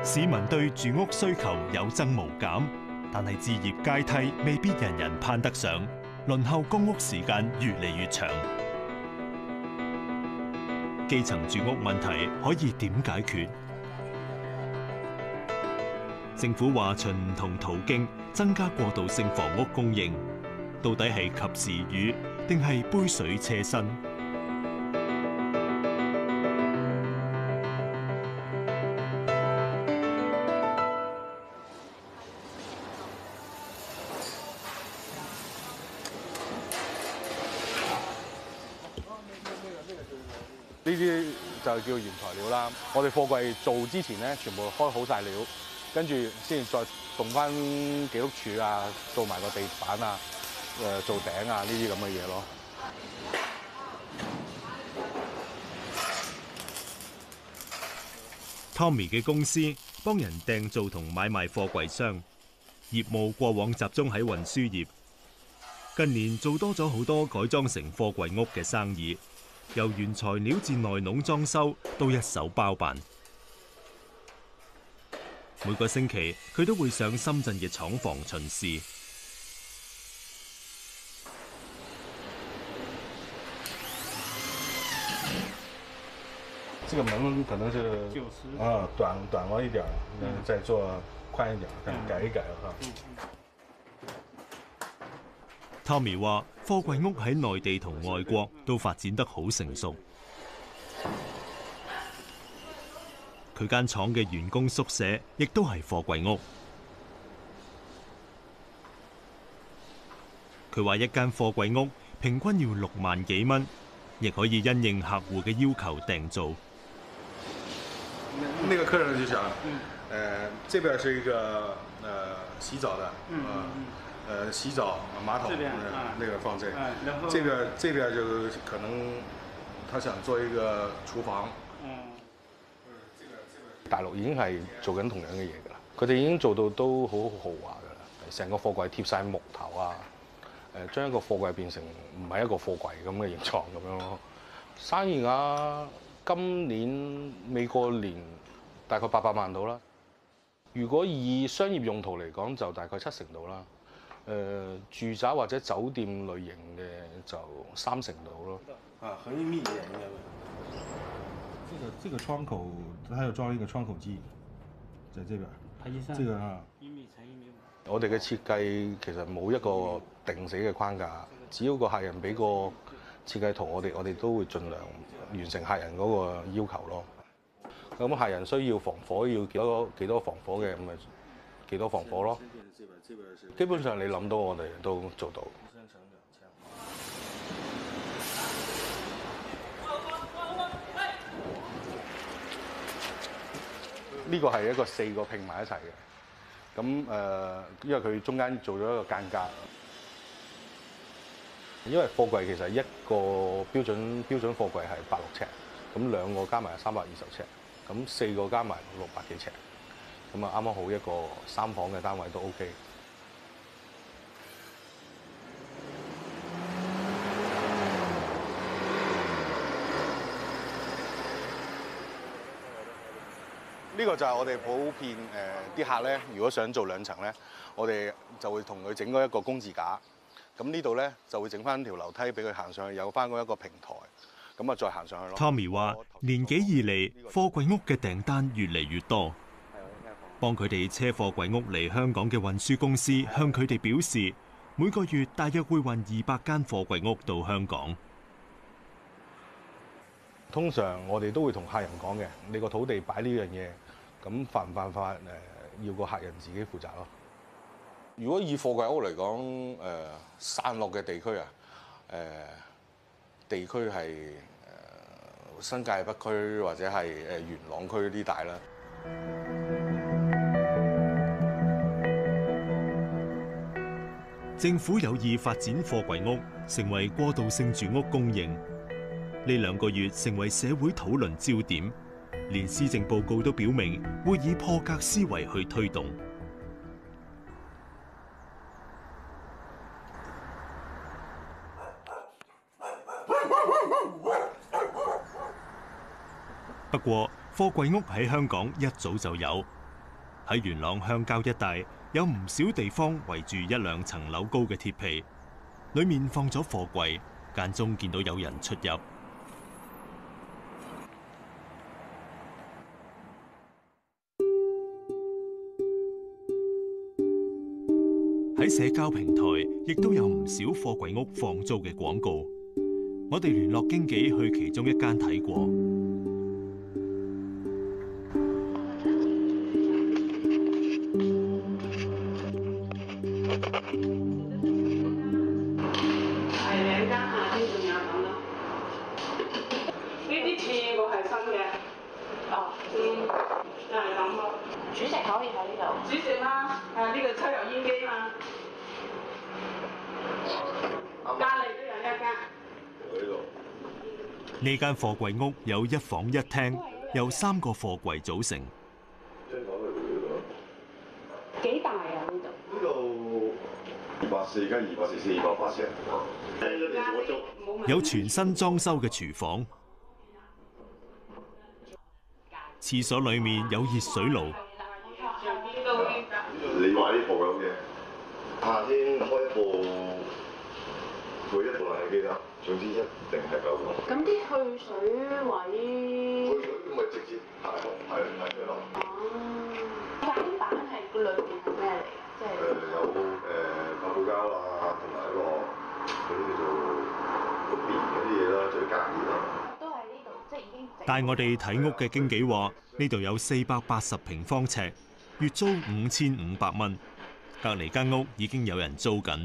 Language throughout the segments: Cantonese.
市民對住屋需求有增無減，但係置業階梯未必人人攀得上，輪候公屋時間越嚟越長。基層住屋問題可以點解決？政府話循唔同途徑增加過渡性房屋供應，到底係及時雨定係杯水車薪？ 呢啲就叫原材料啦。我哋貨櫃做之前咧，全部開好晒料，跟住先再動翻記錄柱啊，做埋個地板啊，做頂啊呢啲咁嘅嘢咯。 Tommy 嘅公司幫人訂造同買賣貨櫃箱，業務過往集中喺運輸業，近年做多咗好多改裝成貨櫃屋嘅生意。由原材料至內籠裝修都一手包辦。每個星期佢都會上深圳嘅廠房巡視。 這個門可能是短了一點，再做寬一點，改一改哈。 Tommy 話：貨櫃屋喺內地同外國都發展得好成熟。佢間廠嘅員工宿舍亦都係貨櫃屋。佢話一間貨櫃屋平均要6萬幾蚊，亦可以因應客戶嘅要求訂造。 那個客人就想，這邊是一個洗澡的，洗澡馬桶，那個放這，這邊就可能他想做一個廚房。大陸已經係做緊同樣嘅嘢㗎啦，佢哋已經做到都好豪華㗎啦，成個貨櫃貼晒木頭啊，將一個貨櫃變成唔係一個貨櫃咁嘅形狀咁樣咯。生意額今年未過年大概800萬到啦。如果以商業用途嚟講，就大概70%到啦。住宅或者酒店類型嘅就30%到咯。 啊，很密嘅應該。這個窗口，它要裝一個窗口機，在這邊。排氣扇。這個啊。1米乘1米5。 我哋嘅設計其實冇一個定死嘅框架，只要個客人俾個設計圖，我哋都會盡量完成客人嗰個要求咯。咁客人需要防火要幾多防火嘅，咁咪幾多防火咯。基本上你諗到我哋都做到。呢個係一個4個拼埋一齊嘅，咁因為佢中間做咗一個間隔，因為貨櫃其實一個標準貨櫃係86尺，咁2個加埋320尺，咁4個加埋600幾尺，咁啊啱啱好一個3房嘅單位都 OK。呢個就係我哋普遍啲客咧，如果想做2層咧，我哋就會同佢整嗰一個工字架。咁呢度咧就會整翻條樓梯俾佢行上去，有翻嗰一個平台，咁啊再行上去咯。 Tommy 話：年幾以嚟，貨櫃屋嘅訂單越嚟越多，幫佢哋車貨櫃屋嚟香港嘅運輸公司向佢哋表示，每個月大約會運200間貨櫃屋到香港。 通常我哋都會同客人講嘅，你個土地擺呢樣嘢，咁犯唔犯法要個客人自己負責咯。 如果以貨櫃屋嚟講，散落嘅地區啊，地區係新界北區或者係元朗區呢帶啦。 政府有意發展貨櫃屋，成為過渡性住屋供應。呢2個月成為社會討論焦點，連施政報告都表明會以破格思維去推動。不過，貨櫃屋喺香港一早就有， 喺元朗鄉郊一帶，有唔少地方圍住1、2層樓高嘅鐵皮，裏面放咗貨櫃，間中見到有人出入。喺社交平台亦都有唔少貨櫃屋放租嘅廣告，我哋聯絡經紀去其中一間睇過。 係2間，夏天仲有咁咯。呢啲次個係新嘅。哦。就係咁咯。 煮食可以喺呢度。 煮食啦，呢個抽油煙機嘛。隔離都有1間。 呢間貨櫃屋有1房1廳，由3個貨櫃組成。 幾大啊？呢度？ 呢度240加244、280。 有全新裝修嘅廚房，廁所裏面有熱水爐。 你話呢部有嘅，夏天開一部，配一部冷氣機啦。總之一定係夠用。 咁啲去水位？ 去水咪直接排水咯。 哦。間板係裏邊係咩嚟㗎？即係有發泡膠啦，同埋一個嗰啲叫做個邊嗰啲嘢啦，最隔熱啦。 都係呢度，即係已經。 帶我哋睇屋嘅經紀話，呢度有480平方尺，月租5500蚊。隔離間屋已經有人租緊。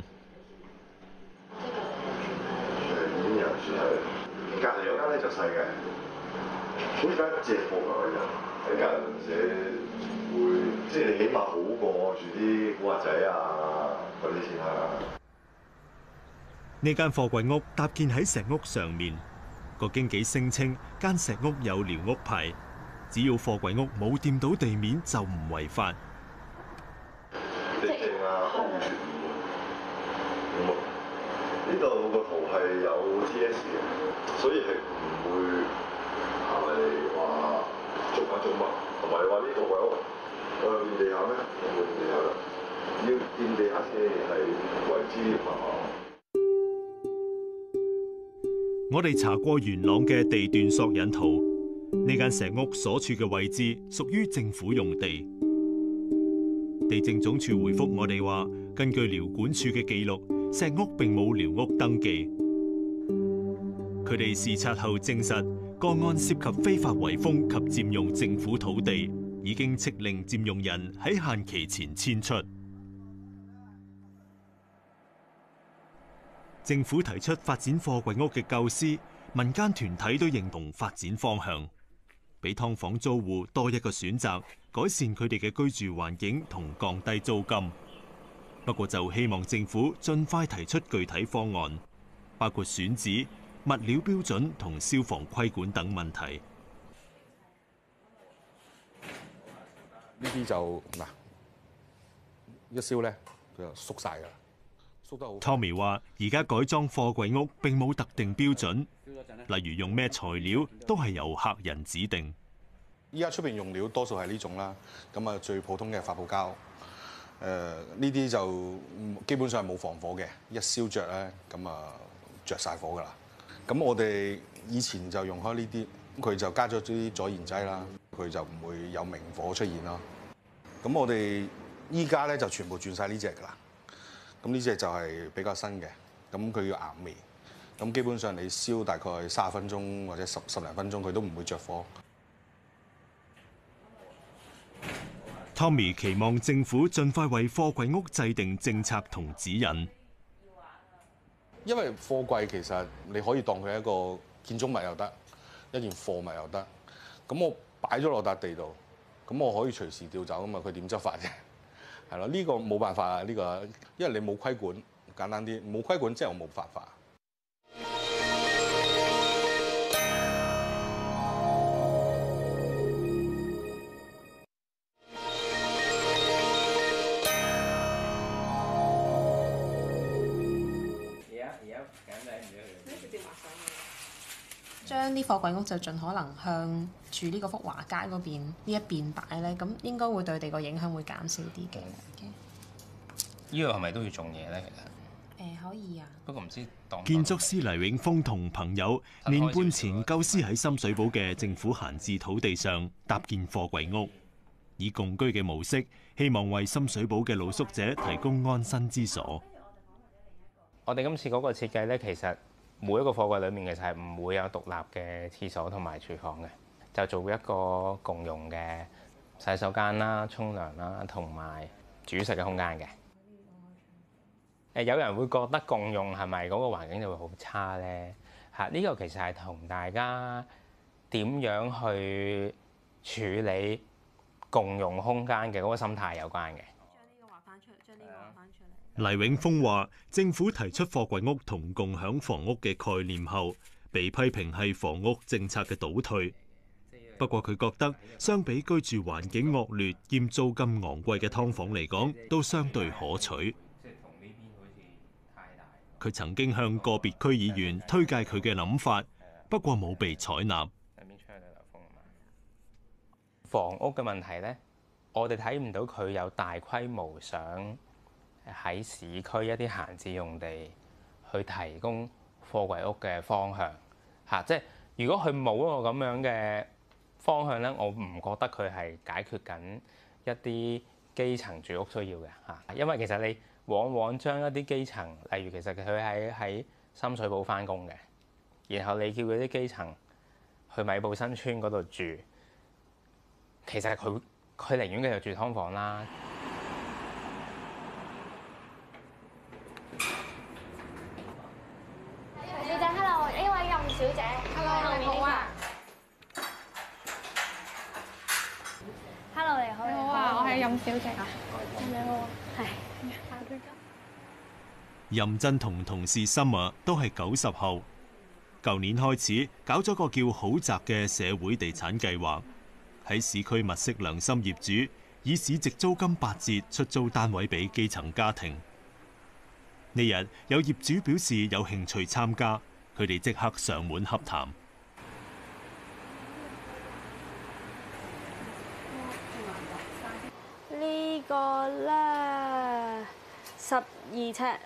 已經有人住係，隔離有間咧就細嘅，好似間借貨㗎就喺隔離鄰舍會，即係你起碼好過住啲古惑仔啊嗰啲先啦。 呢間貨櫃屋搭建喺石屋上面，個經紀聲稱間石屋有寮屋牌，只要貨櫃屋冇掂到地面就唔違法。 地政啊，安全咁啊！呢度個圖係有 TS 嘅，所以係唔會係話做乜，同埋話呢個位我有掂地下咩？冇掂地下啦，要掂地下先係為之麻煩。 我哋查過元朗嘅地段索引圖，呢間石屋所處嘅位置屬於政府用地。地政總署回覆我哋話，根據寮管處嘅記錄，石屋並冇寮屋登記。佢哋視察後證實，個案涉及非法圍封及佔用政府土地，已經斥令佔用人喺限期前遷出。政府提出發展貨櫃屋嘅構思，民間團體都認同發展方向，俾劏房租戶多一個選擇，改善佢哋嘅居住環境同降低租金。不過就希望政府盡快提出具體方案，包括選址、物料標準同消防規管等問題。 呢啲就嗱一燒咧，佢就縮晒㗎啦，縮得好。 Tommy 話：而家改裝貨櫃屋並冇特定標準，例如用咩材料都係由客人指定。 依家出邊用料多數係呢種啦，咁啊最普通嘅發泡膠，呢啲就基本上係冇防火嘅，一燒着咧咁啊着晒火㗎啦。咁我哋以前就用開呢啲，佢就加咗啲阻燃劑啦，佢就唔會有明火出現咯。咁我哋依家咧就全部轉晒呢隻㗎啦。咁呢隻就係比較新嘅，咁佢要岩微，咁基本上你燒大概30分鐘或者十零分鐘，佢都唔會着火。 Tommy 期望政府盡快為貨櫃屋制定政策同指引。 因為貨櫃其實你可以當佢係一個建築物又得，一件貨物又得。咁我擺咗落笪地度，咁我可以隨時調走啊嘛。佢點執法啫？係咯，呢個冇辦法啊。呢個因為你冇規管，簡單啲冇規管即係我冇犯法。 將啲貨櫃屋就盡可能向住呢個福華街嗰邊呢一邊擺咧，咁應該會對地個影響會減少啲嘅。 呢個係咪都要種嘢咧？其實可以啊。 不過唔知當建築師黎永峰同朋友年半前構思喺深水埗嘅政府閒置土地上搭建貨櫃屋，以共居嘅模式，希望為深水埗嘅露宿者提供安身之所。 我哋今次嗰個設計咧，其實每一個貨櫃裡面其實係唔會有獨立嘅廁所同埋廚房嘅，就做一個共用嘅洗手間啦、沖涼啦同埋煮食嘅空間嘅。有人會覺得共用係咪嗰個環境就會好差咧？呢個其實係同大家點樣去處理共用空間嘅嗰個心態有關嘅。 黎永峰話：政府提出貨櫃屋同共享房屋嘅概念後，被批評係房屋政策嘅倒退。不過佢覺得，相比居住環境惡劣兼租金昂貴嘅劏房嚟講，都相對可取。佢曾經向個別區議員推介佢嘅諗法，不過冇被採納。 房屋嘅問題呢，我哋睇唔到佢有大規模想喺市區一啲閒置用地去提供貨櫃屋嘅方向嚇，即係如果佢冇一個咁樣嘅方向呢，我唔覺得佢係解決緊一啲基層住屋需要嘅嚇，因為其實你往往將一啲基層，例如其實佢喺深水埗返工嘅，然後你叫嗰啲基層去米埔新村嗰度住，其實佢寧願繼續住劏房啦。 小姐 ，hello， 呢位任小姐 ，hello， 你好啊。hello， 你好，你好啊，我係任小姐啊。你好，係。 任真同同事Summer都係90後，舊年開始搞咗個叫好宅嘅社會地產計劃，喺市區物色良心業主，以市值租金8折出租單位俾基層家庭。呢日有業主表示有興趣參加，佢哋即刻上門洽談。 呢個咧12尺。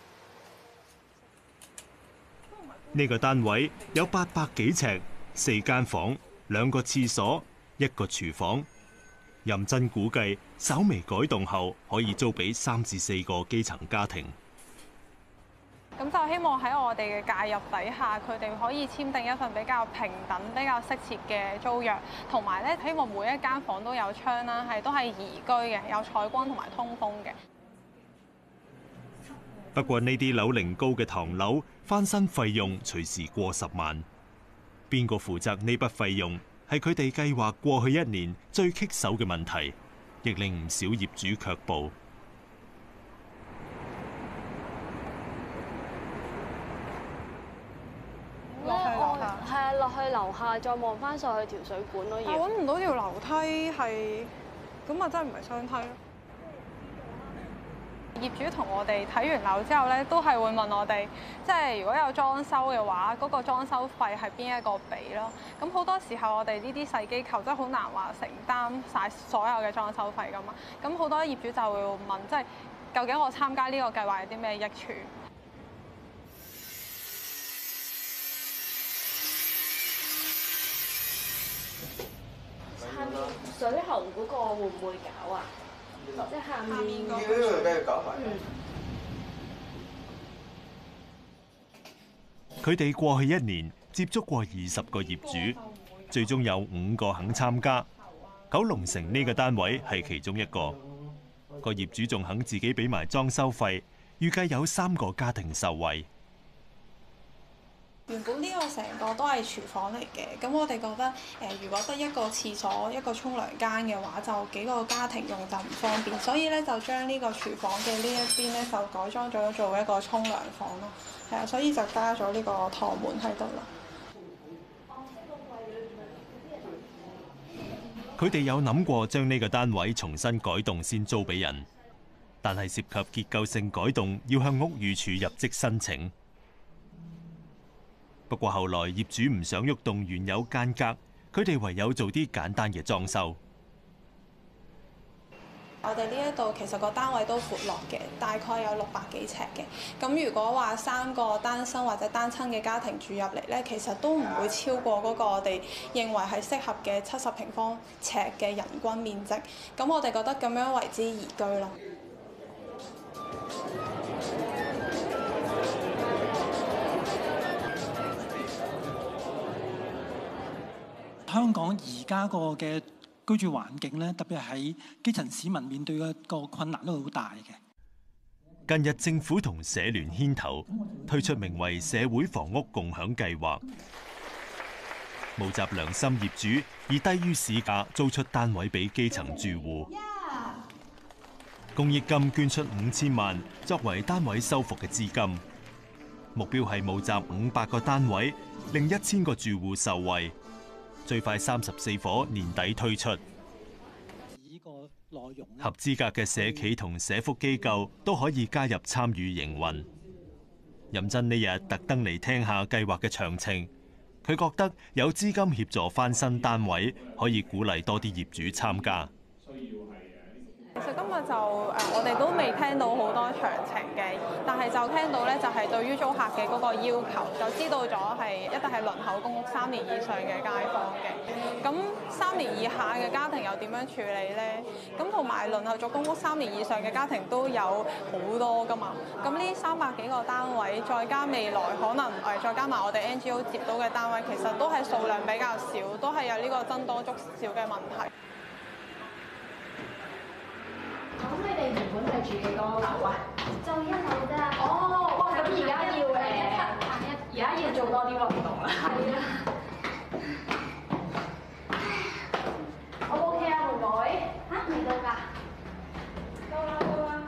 呢個單位有800幾尺，4間房、2個廁所、1個廚房。任真估計稍微改動後，可以租俾3至4個基層家庭。 咁就希望喺我哋嘅介入底下，佢哋可以簽訂一份比較平等、比較適切嘅租約，同埋咧希望每一間房都有窗啦，都係宜居嘅，有採光同埋通風嘅。 不過呢啲樓齡高嘅唐樓翻新費用隨時過10萬，邊個負責呢筆費用係佢哋計劃過去1年最棘手嘅問題，亦令唔少業主卻步。 落去樓下再望翻上去條水管咯， 我揾唔到條樓梯係，咁啊真係唔係雙梯咯。業主同我哋睇完樓之後咧，都係會問我哋，即係如果有裝修嘅話，嗰個裝修費係邊一個俾咯？咁好多時候我哋呢啲細機構真係好難話承擔晒所有嘅裝修費噶嘛。咁好多業主就會問，即係究竟我參加呢個計劃有啲咩益處？ 水喉嗰個會唔會搞啊？即係下面嗰個呢個搞埋。 佢哋過去1年接觸過20個業主，最終有5個肯參加。九龍城呢個單位係其中一個，個業主仲肯自己俾埋裝修費，預計有3個家庭受惠。 原本呢個成個都係廚房嚟嘅，咁我哋覺得如果得一個廁所、一個沖涼間嘅話，就幾個家庭用就唔方便，所以咧就將呢個廚房嘅呢一邊咧就改裝咗做一個沖涼房咯，係啊，所以就加咗呢個趟門喺度啦。 佢哋有諗過將呢個單位重新改動先租俾人，但係涉及結構性改動，要向屋宇署入則申請。 不過後來業主唔想喐動原有間隔，佢哋唯有做啲簡單嘅裝修。 我哋呢一度其實個單位都闊落嘅，大概有600幾尺嘅。咁如果話3個單身或者單親嘅家庭住入嚟呢，其實都唔會超過嗰個我哋認為係適合嘅70平方尺嘅人均面積。咁我哋覺得咁樣為之宜居咯。 香港而家個嘅居住環境咧，特別係基層市民面對嘅個困難都好大嘅。 近日政府同社聯牽頭推出名為社會房屋共享計劃，募集良心業主以低於市價租出單位俾基層住戶。公益金捐出5000萬作為單位修復嘅資金，目標係募集500個單位，令1000個住戶受惠。最快34伙年底推出。合資格嘅社企同社福機構都可以加入參與營運。任真呢日特登嚟聽下計劃嘅詳情，佢覺得有資金協助翻新單位，可以鼓勵多啲業主參加。 其實今日就我哋都未聽到好多詳情嘅，但係就聽到咧就係對於租客嘅嗰個要求，就知道咗係一定係輪候公屋3年以上嘅街坊嘅。咁3年以下嘅家庭又點樣處理咧？咁同埋輪候咗公屋3年以上嘅家庭都有好多㗎嘛。咁呢300幾個單位，再加未來可能再加埋我哋 NGO 接到嘅單位，其實都係數量比較少，都係有呢個僧多粥少嘅問題。 咁你哋原本係住幾多樓啊？就1樓啫。哦，哇！咁而家要做多啲運動啦。係啊。O 唔 OK 啊，妹妹？嚇，未到㗎。到啦。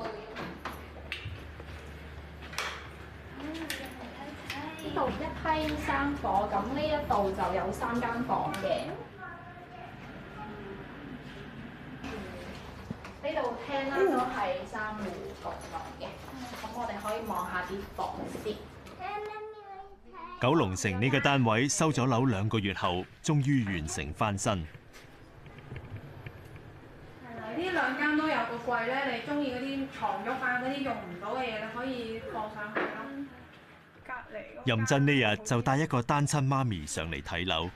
呢度一批3伙，咁呢一度就有3間房嘅。呢度廳啦都係3戶共用嘅，咁我哋可以望下啲房先。 九龍城呢個單位收咗樓2個月後，終於完成翻新。 係啦，呢2間都有個櫃咧，你中意嗰啲床褥啊嗰啲用唔到嘅嘢，你可以放上去咯。隔離。 任真呢日就帶一個單親媽咪上嚟睇樓。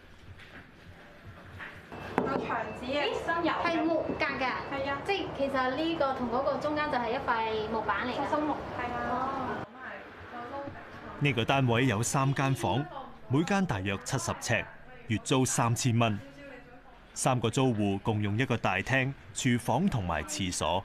個牆紙嘅新油係木格㗎， 係啊， 即係其實呢個同嗰個中間就係一塊木板嚟㗎。 新木係啊。 呢個單位有3間房，每間大約70尺，月租3000蚊。3個租戶共用一個大廳、廚房同埋廁所。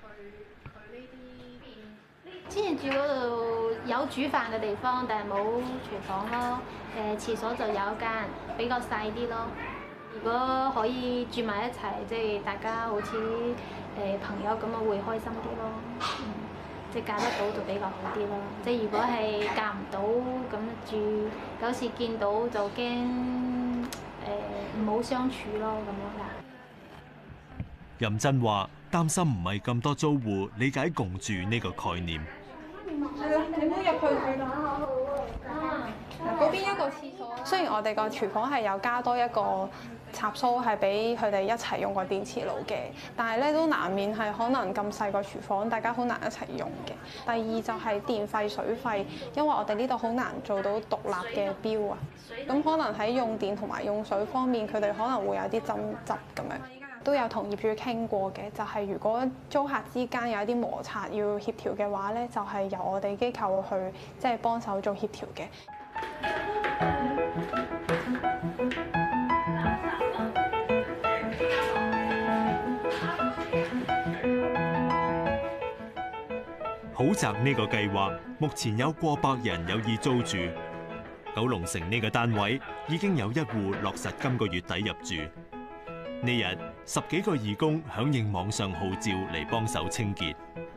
之前住嗰度有煮飯嘅地方，但係冇廚房咯。廁所就有一間，比較細啲咯。如果可以住埋一齊，即係大家好似朋友咁啊，會開心啲咯。即係嫁得到就比較好啲咯。即係如果係嫁唔到咁住，有時見到就驚唔好相處咯咁樣㗎。 任真話擔心唔係咁多租戶理解共住呢個概念。 係啦，你都入去睇啦。嗰邊一個廁所。雖然我哋個廚房係有加多一個插蘇，係俾佢哋一齊用個電磁爐嘅，但係咧都難免係可能咁細個廚房，大家好難一齊用嘅。第二就係電費、水費，因為我哋呢度好難做到獨立嘅標啊。咁可能喺用電同埋用水方面，佢哋可能會有啲爭執咁樣。都有同業主傾過嘅，就係如果租客之間有一啲摩擦要協調嘅話咧，就係由我哋機構去即係幫手做協調嘅。 好宅呢個計劃目前有過百人有意租住。九龍城呢個單位已經有1戶落實今個月底入住。呢日10幾個義工響應網上號召嚟幫手清潔。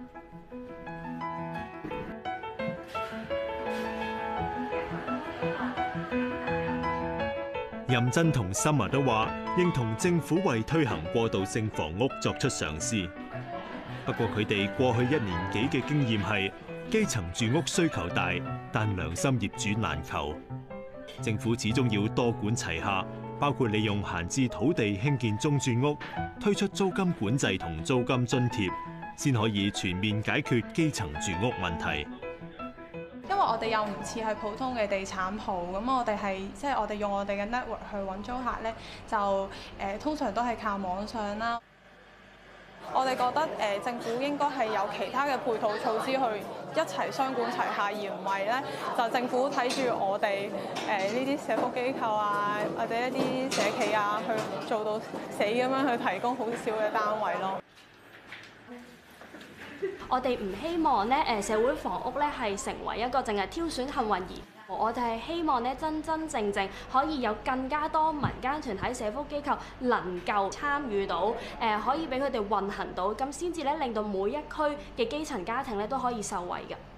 任真同 Summer 都話認同政府為推行過渡性房屋作出嘗試，不過佢哋過去1年幾嘅經驗係基層住屋需求大，但良心業主難求。 政府始終要多管齊下，包括利用閒置土地興建中轉屋，推出租金管制同租金津貼，先可以全面解決基層住屋問題。 因為我哋又唔似係普通嘅地產鋪，咁我哋係即係我哋用我哋嘅 network 去揾租客咧，就通常都係靠網上啦。我哋覺得政府應該係有其他嘅配套措施去一齊雙管齊下，而唔係咧就政府睇住我哋呢啲社福機構啊，或者一啲社企啊，去做到死咁樣去提供好少嘅單位咯。 我哋唔希望咧社會房屋咧係成為一個淨係挑選幸運兒。我哋係希望咧真真正正可以有更加多民間團體、社福機構能夠參與到，可以俾佢哋運行到，咁先至咧令到每一區嘅基層家庭咧都可以受惠嘅。